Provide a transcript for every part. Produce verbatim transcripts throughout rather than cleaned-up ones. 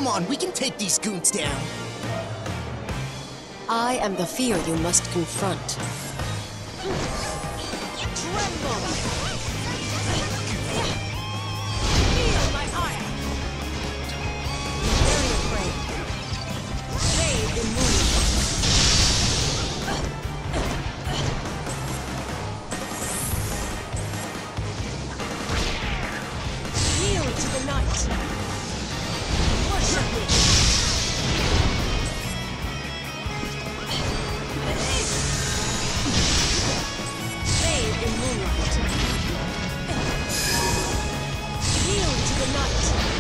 Come on, we can take these goons down. I am the fear you must confront. Tremble! Feel my ire! Very afraid. Bathe in moonlight. Yield to the night. Worship me. Bathe in moonlight. Yield to the night.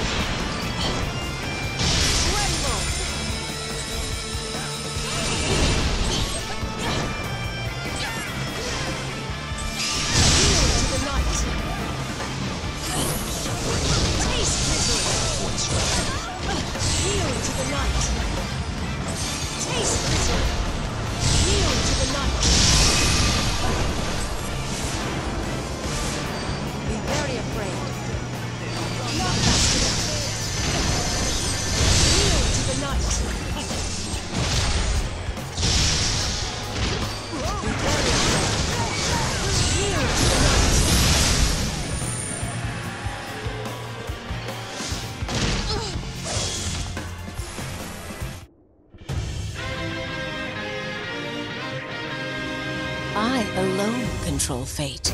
Tremble. Yield to the night. Taste misery. Yield to the night. Taste misery. Yield to the night. Be very afraid. Not fast enough. Yield to the night. Be very afraid. Yield to the night. I alone control fate.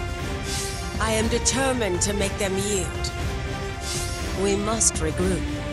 I am determined to make them yield. We must regroup.